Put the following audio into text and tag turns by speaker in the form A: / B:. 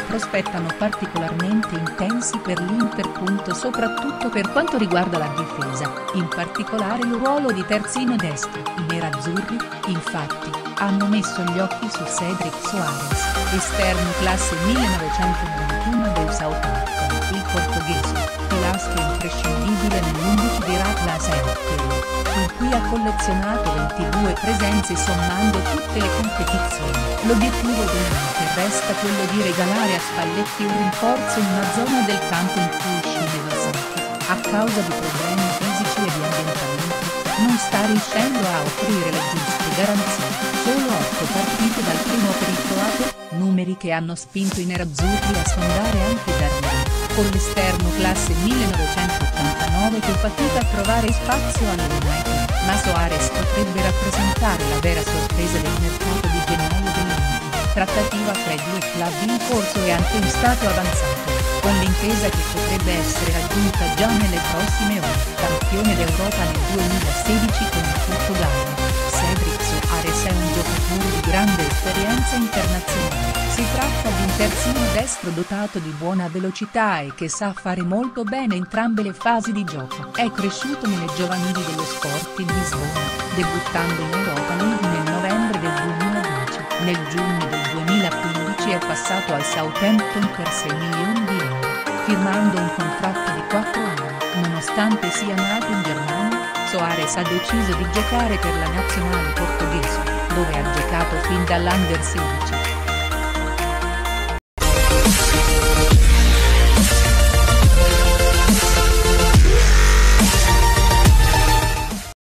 A: prospettano particolarmente intensi per l'Inter. Soprattutto per quanto riguarda la difesa, in particolare il ruolo di terzino destro. I nerazzurri, infatti, hanno messo gli occhi su Cédric Soares, esterno classe 1991 del Southampton. Il portoghese, pilastro imprescindibile nell'11 di Ratlas con cui ha collezionato 22 presenze sommando tutte le competizioni. L'obiettivo dell'Inter resta quello di regalare a Spalletti un rinforzo in una zona del campo in cui scendeva sempre, a causa di problemi fisici e di ambientamento, non sta riuscendo a offrire le giuste garanzie. Solo 8 partite dal primo per il croato, numeri che hanno spinto i nerazzurri a sondare anche Darmian, con l'esterno classe 1989 che fatica a trovare spazio all'United, ma Soares potrebbe rappresentare la vera sorpresa del mercato di gennaio dell'Inter. Trattativa fra i due club in corso e anche in stato avanzato, con l'intesa che potrebbe essere raggiunta già nelle prossime ore. Campione d'Europa nel 2016 con il Portogallo, Cédric Soares è un giocatore di grande esperienza internazionale. Si tratta di un terzino destro dotato di buona velocità e che sa fare molto bene entrambe le fasi di gioco. È cresciuto nelle giovanili dello Sporting Lisbona, debuttando in Europa League nel novembre del 2010. Nel giugno del 2015 è passato al Southampton per 6 milioni di euro, firmando un contratto di 4 anni. Nonostante sia nato in Germania, Soares ha deciso di giocare per la nazionale portoghese, dove ha giocato fin dall'Under 16.